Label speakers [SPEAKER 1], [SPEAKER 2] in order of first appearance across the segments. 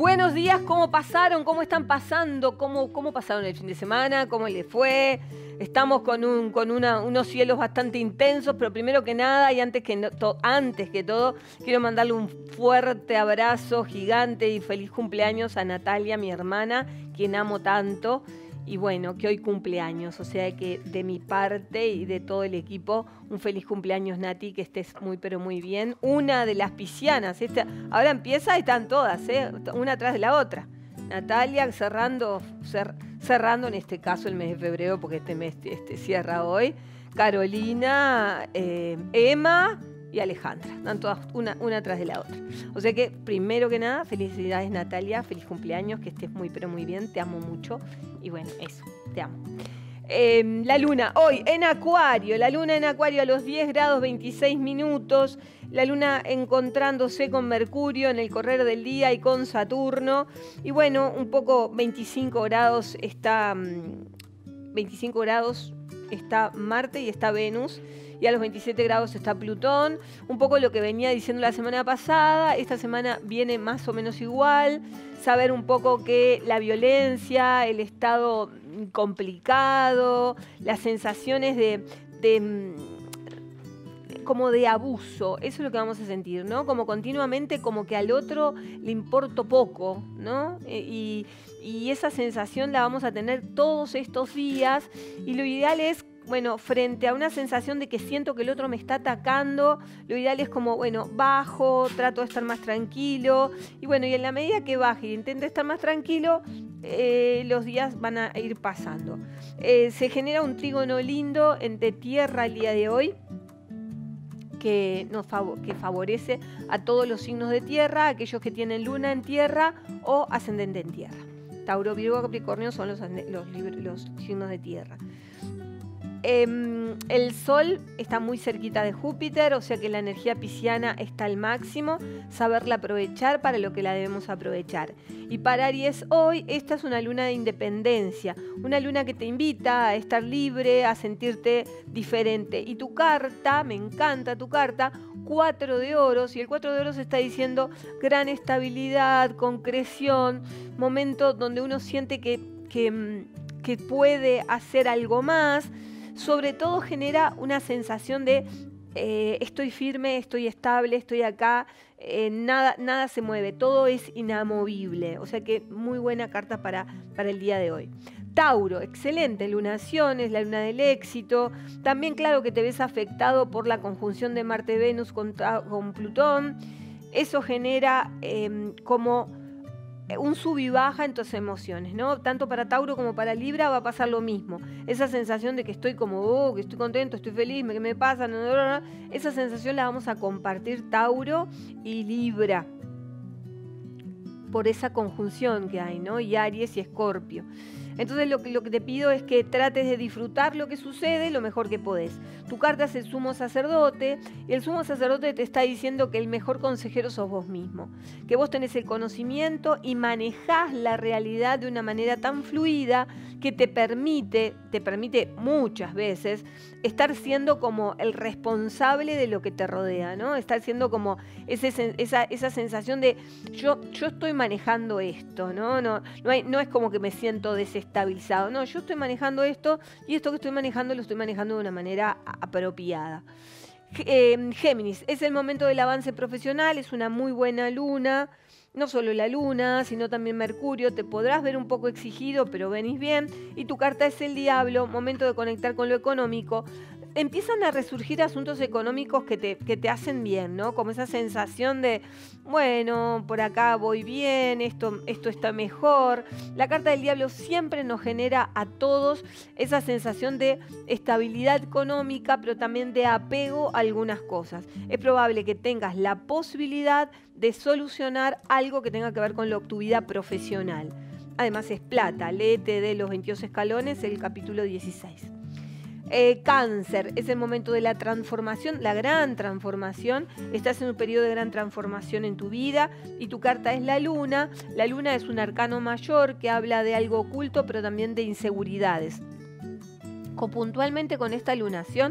[SPEAKER 1] Buenos días, ¿cómo pasaron? ¿Cómo están pasando? ¿Cómo pasaron el fin de semana? ¿Cómo les fue? Estamos con unos cielos bastante intensos, pero primero que nada y antes que todo, quiero mandarle un fuerte abrazo gigante y feliz cumpleaños a Natalia, mi hermana, quien amo tanto. Y bueno, que hoy cumpleaños, o sea que de mi parte y de todo el equipo, un feliz cumpleaños, Nati, que estés muy pero muy bien. Una de las piscianas, ahora empieza y están todas, una tras de la otra. Natalia cerrando en este caso el mes de febrero, porque este mes cierra hoy. Carolina, Emma y Alejandra, están todas una tras de la otra. O sea que, primero que nada, felicidades Natalia, feliz cumpleaños, que estés muy pero muy bien, te amo mucho. Y bueno, eso, te amo. La luna, hoy en Acuario, la luna en Acuario a los 10 grados 26 minutos, la luna encontrándose con Mercurio en el correr del día y con Saturno. Y bueno, un poco 25 grados está Marte y está Venus. Y a los 27 grados está Plutón. Un poco lo que venía diciendo la semana pasada. Esta semana viene más o menos igual. Saber un poco que la violencia, el estado complicado, las sensaciones como de abuso, eso es lo que vamos a sentir, ¿no? Como continuamente, como que al otro le importo poco, ¿no? Y esa sensación la vamos a tener todos estos días. Y lo ideal es, bueno, frente a una sensación de que siento que el otro me está atacando, lo ideal es como, bueno, bajo, trato de estar más tranquilo. Y bueno, y en la medida que baje y intente estar más tranquilo, los días van a ir pasando. Se genera un trígono lindo entre Tierra el día de hoy, que favorece a todos los signos de Tierra, aquellos que tienen luna en Tierra o ascendente en Tierra. Tauro, Virgo, Capricornio son los signos de Tierra. El Sol está muy cerquita de Júpiter, o sea que la energía pisciana está al máximo, saberla aprovechar para lo que la debemos aprovechar. Y para Aries hoy, esta es una luna de independencia, una luna que te invita a estar libre, a sentirte diferente. Y tu carta, me encanta tu carta, 4 de oros, y el 4 de oros está diciendo gran estabilidad, concreción, momento donde uno siente que puede hacer algo más. Sobre todo genera una sensación de estoy firme, estoy estable, estoy acá, nada se mueve, todo es inamovible. O sea que muy buena carta para el día de hoy. Tauro, excelente lunación, es la luna del éxito. También claro que te ves afectado por la conjunción de Marte-Venus con Plutón. Eso genera como un sub y baja en tus emociones, ¿no? Tanto para Tauro como para Libra va a pasar lo mismo. Esa sensación de que estoy como, que estoy contento, estoy feliz, ¿qué me pasa? Esa sensación la vamos a compartir Tauro y Libra por esa conjunción que hay, ¿no? Y Aries y Escorpio. Entonces lo que te pido es que trates de disfrutar lo que sucede lo mejor que podés. Tu carta es el sumo sacerdote y el sumo sacerdote te está diciendo que el mejor consejero sos vos mismo, que vos tenés el conocimiento y manejás la realidad de una manera tan fluida que te permite muchas veces estar siendo como el responsable de lo que te rodea, ¿no? Estar siendo como esa sensación de yo estoy manejando esto, ¿no? No es como que me siento desestabilizado, no, yo estoy manejando esto y esto que estoy manejando lo estoy manejando de una manera apropiada. Géminis, es el momento del avance profesional, es una muy buena luna. No solo la luna, sino también Mercurio, te podrás ver un poco exigido, pero venís bien. Y tu carta es el diablo, momento de conectar con lo económico. Empiezan a resurgir asuntos económicos que te hacen bien, ¿no? Como esa sensación de, bueno, por acá voy bien, esto está mejor. La carta del diablo siempre nos genera a todos esa sensación de estabilidad económica, pero también de apego a algunas cosas. Es probable que tengas la posibilidad de solucionar algo que tenga que ver con tu vida profesional. Además es plata, léete de los 22 escalones el capítulo 16. Cáncer, es el momento de la transformación, la gran transformación. Estás en un periodo de gran transformación en tu vida y tu carta es la luna. La luna es un arcano mayor que habla de algo oculto, pero también de inseguridades. Puntualmente con esta lunación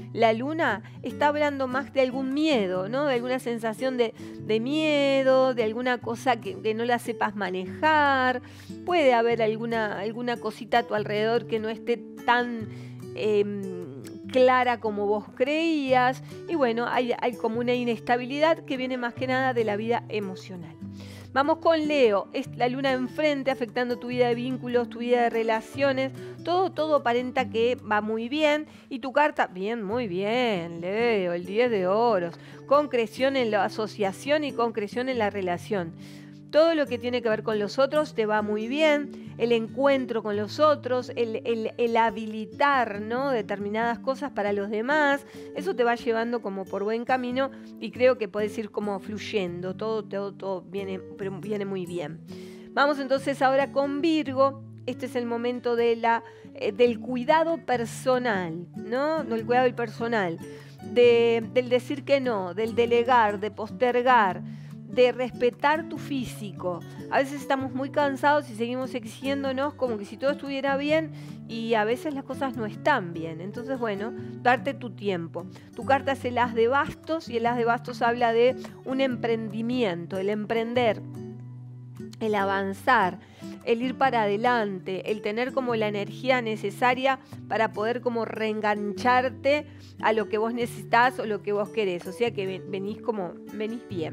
[SPEAKER 1] la luna está hablando más de algún miedo, ¿no? De alguna sensación de miedo, de alguna cosa que no la sepas manejar. Puede haber alguna cosita a tu alrededor que no esté tan clara como vos creías. Y bueno, hay como una inestabilidad que viene más que nada de la vida emocional. Vamos con Leo, es la luna enfrente afectando tu vida de vínculos, tu vida de relaciones, todo aparenta que va muy bien y tu carta, bien, muy bien, Leo, el 10 de oros, concreción en la asociación y concreción en la relación. Todo lo que tiene que ver con los otros te va muy bien, el encuentro con los otros, el habilitar, ¿no?, determinadas cosas para los demás, eso te va llevando como por buen camino y creo que podés ir como fluyendo, todo viene muy bien. Vamos entonces ahora con Virgo. Este es el momento del cuidado personal, ¿no? El cuidado personal, del decir que no, del delegar, de postergar, de respetar tu físico. A veces estamos muy cansados y seguimos exigiéndonos como que si todo estuviera bien y a veces las cosas no están bien. Entonces, bueno, darte tu tiempo. Tu carta es el as de bastos y el as de bastos habla de un emprendimiento, el emprender, el avanzar, el ir para adelante, el tener como la energía necesaria para poder como reengancharte a lo que vos necesitás o lo que vos querés. O sea que venís bien.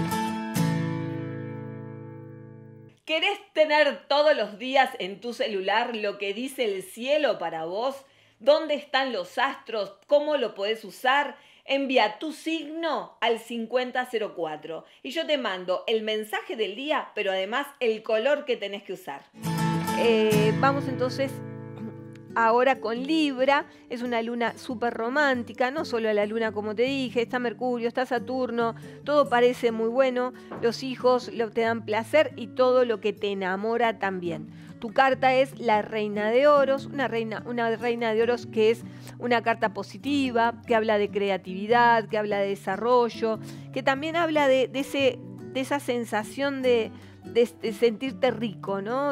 [SPEAKER 2] ¿Querés tener todos los días en tu celular lo que dice el cielo para vos? ¿Dónde están los astros? ¿Cómo lo podés usar? Envía tu signo al 5004 y yo te mando el mensaje del día, pero además el color que tenés que usar.
[SPEAKER 1] Vamos entonces ahora con Libra. Es una luna súper romántica, no solo la luna como te dije, está Mercurio, está Saturno, todo parece muy bueno, los hijos te dan placer y todo lo que te enamora también. Tu carta es la Reina de Oros, una reina de Oros que es una carta positiva, que habla de creatividad, que habla de desarrollo, que también habla de esa sensación de sentirte rico, ¿no?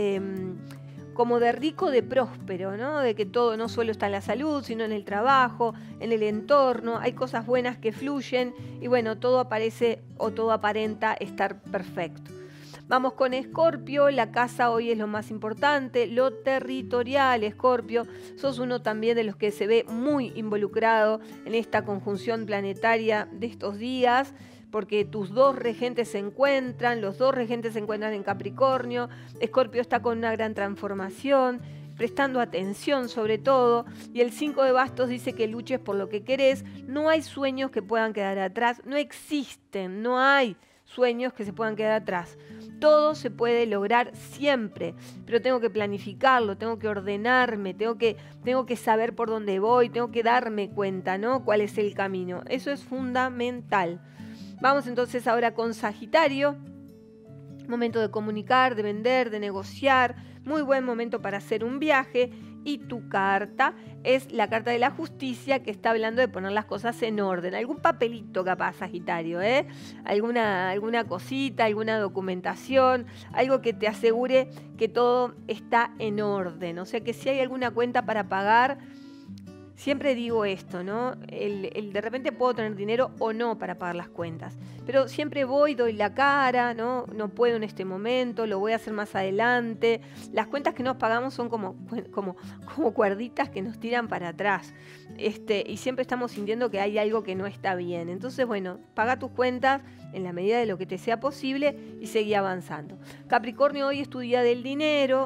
[SPEAKER 1] Como de rico, de próspero, ¿no? De que todo no solo está en la salud, sino en el trabajo, en el entorno, hay cosas buenas que fluyen y bueno, todo aparece o todo aparenta estar perfecto. Vamos con Escorpio, la casa hoy es lo más importante, lo territorial. Escorpio, sos uno también de los que se ve muy involucrado en esta conjunción planetaria de estos días, porque tus dos regentes se encuentran, los dos regentes se encuentran en Capricornio. Escorpio está con una gran transformación, prestando atención sobre todo, y el 5 de bastos dice que luches por lo que querés. No hay sueños que puedan quedar atrás, no existen, no hay sueños que se puedan quedar atrás. Todo se puede lograr siempre, pero tengo que planificarlo, tengo que ordenarme, tengo que saber por dónde voy, tengo que darme cuenta, ¿no?, cuál es el camino. Eso es fundamental. Vamos entonces ahora con Sagitario. Momento de comunicar, de vender, de negociar. Muy buen momento para hacer un viaje. Y tu carta es la carta de la justicia, que está hablando de poner las cosas en orden. Algún papelito capaz, Sagitario, ¿eh? Alguna cosita, alguna documentación, algo que te asegure que todo está en orden. O sea que si hay alguna cuenta para pagar, siempre digo esto, ¿no? De repente puedo tener dinero o no para pagar las cuentas, pero siempre doy la cara, ¿no? No puedo en este momento, lo voy a hacer más adelante. Las cuentas que nos pagamos son como cuerditas que nos tiran para atrás, y siempre estamos sintiendo que hay algo que no está bien. Entonces, bueno, paga tus cuentas en la medida de lo que te sea posible y seguí avanzando. Capricornio, hoy es tu día del dinero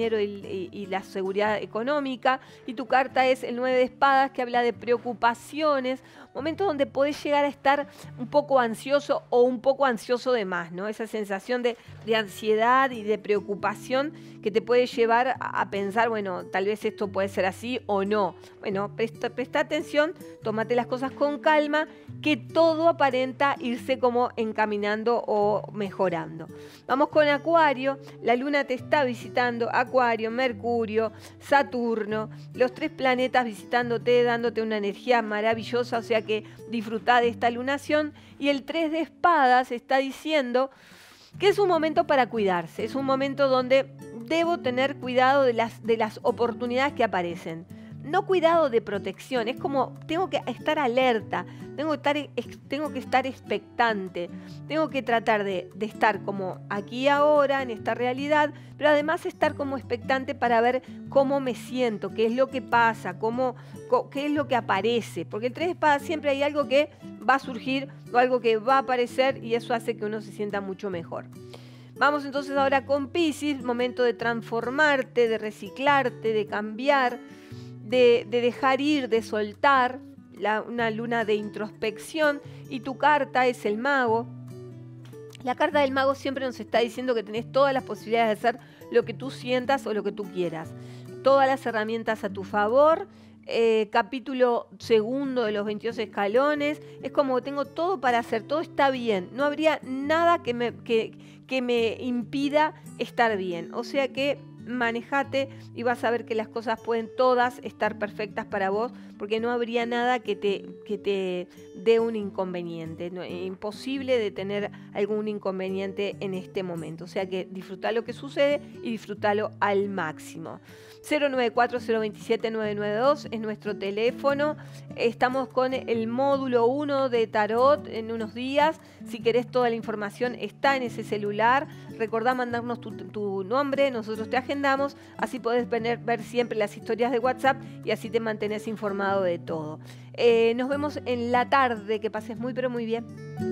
[SPEAKER 1] y la seguridad económica, y tu carta es el 9 de espadas, que habla de preocupaciones, momentos donde podés llegar a estar un poco ansioso o un poco ansioso de más, ¿no? Esa sensación de ansiedad y de preocupación que te puede llevar a pensar, bueno, tal vez esto puede ser así o no. Bueno, presta atención, tómate las cosas con calma, que todo aparenta irse como encaminando o mejorando. Vamos con Acuario, la luna te está visitando, Acuario, Mercurio, Saturno, los tres planetas visitándote, dándote una energía maravillosa, o sea que disfrutá de esta lunación. Y el 3 de espadas está diciendo que es un momento para cuidarse, es un momento donde debo tener cuidado de las oportunidades que aparecen. no cuidado de protección, es como tengo que estar alerta, tengo que estar expectante, tengo que tratar de estar como aquí y ahora, en esta realidad, pero además estar como expectante para ver cómo me siento, qué es lo que pasa, qué es lo que aparece, porque el 3 de espadas siempre hay algo que va a surgir o algo que va a aparecer y eso hace que uno se sienta mucho mejor. Vamos entonces ahora con Piscis, momento de transformarte, de reciclarte, de cambiar, de dejar ir, de soltar, una luna de introspección, y tu carta es el mago. La carta del mago siempre nos está diciendo que tenés todas las posibilidades de hacer lo que tú sientas o lo que tú quieras. Todas las herramientas a tu favor. Capítulo 2 de los 22 escalones. Es como tengo todo para hacer, todo está bien. No habría nada que me impida estar bien. O sea que manejate y vas a ver que las cosas pueden todas estar perfectas para vos, porque no habría nada que te dé un inconveniente. No, es imposible de tener algún inconveniente en este momento. O sea que disfruta lo que sucede y disfrútalo al máximo. 094-027-992 es nuestro teléfono. Estamos con el módulo 1 de Tarot en unos días. Si querés, toda la información está en ese celular. Recordá mandarnos tu nombre, nosotros te agendamos. Así podés ver siempre las historias de WhatsApp y así te mantenés informado de todo. Nos vemos en la tarde. Que pases muy pero muy bien.